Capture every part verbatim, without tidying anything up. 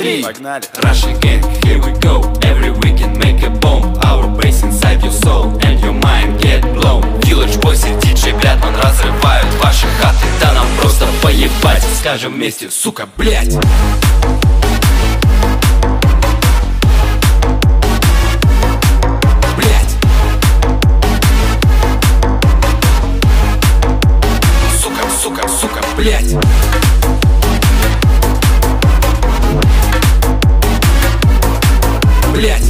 three. Погнали. Russian gang, here we go. Every weekend make a bomb. Our bass inside your soul and your mind get blown. Village Boys и диджей Блядман разрывают ваши хаты. Да нам просто поебать, скажем вместе, сука, блять. Блять. Сука, сука, сука, блять. Блять.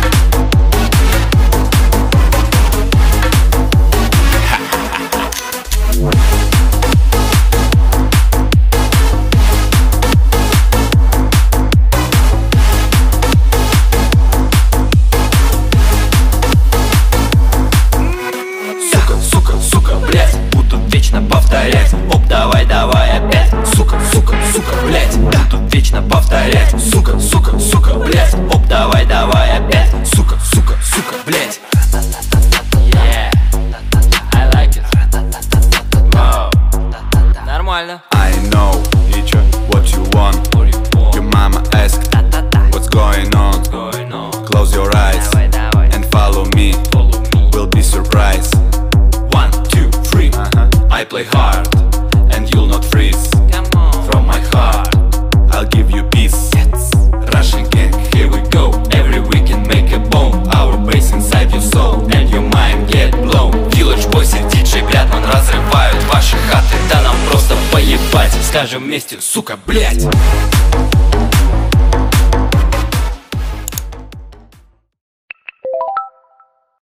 Сука, сука, сука, блять. Буду вечно повторять. Оп, давай, давай опять. Сука, сука, сука, блять. Буду вечно повторять. Сука, сука, сука, блять. Оп, давай, давай опять. Сука, сука, сука, блять. Yeah, I like it. Wow. Нормально. I know what you want. Your mama asked what's going on. Close your eyes and follow me. Will be surprised. One, two, three. Uh-huh. I play hard and you'll not freeze. From my heart I'll give you peace. Russian gang, here we go. Every weekend make a bomb. Our bass inside your soul and your mind get blown. Village Boys и диджей Блядман разрывают ваши хаты. Да нам просто поебать, скажем вместе, сука, блять.